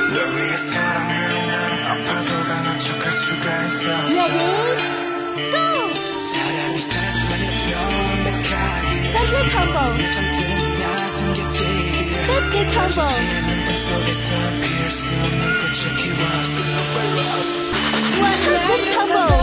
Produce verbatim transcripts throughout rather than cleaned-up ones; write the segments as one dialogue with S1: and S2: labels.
S1: 널 위해서라면 난 아파도 강한 척할 수가 있었어. 사랑이 사랑만은 너 완벽하게
S2: Second combo.
S1: 내 잠들은 다 숨겨지기에
S2: Fifth combo.
S1: 않는 꿈 속에서 피할 수 없는 꽃을 키웠어.
S2: Fifth combo.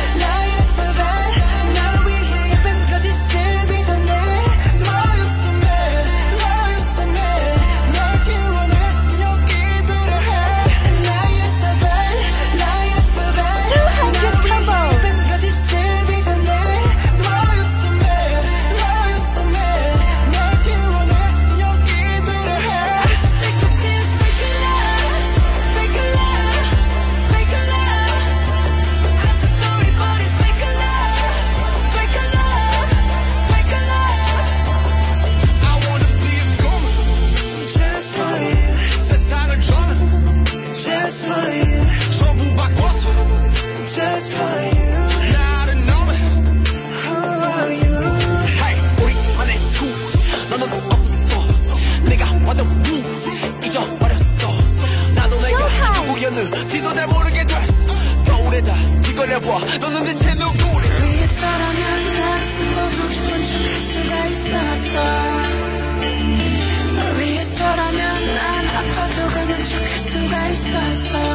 S1: Just for you. 나를 너무 Who are you? Hey, 우리만의 수 너는 없어. 내가 받은 무 잊어버렸어. 나도 내가 누구였는지도 잘 모르게 됐어. 거울에다 뒤걸려봐. 너는 대체 누구래? 위해서라면 난 숨어도 기쁜 척할 수가 있었어. 널 위해서라면 난 아파도 강한 척할 수가 있었어.